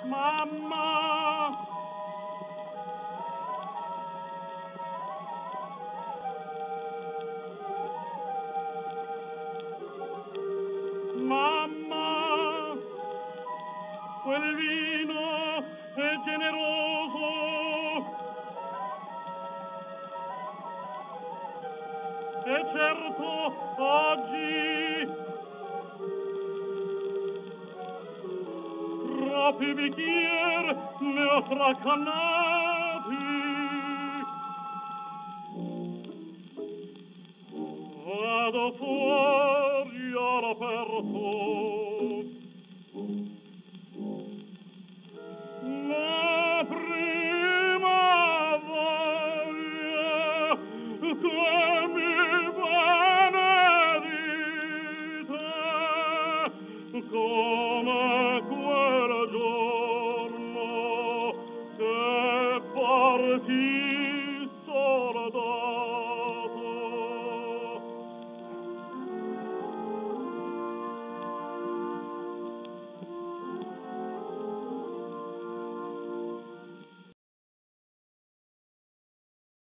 Mamma, mamma, quel vino è generoso, e certo oggi troppi bicchier ne ho fracannati. Vado fuori all'aperto, la prima voglia che mi benedite, come quel giorno che parti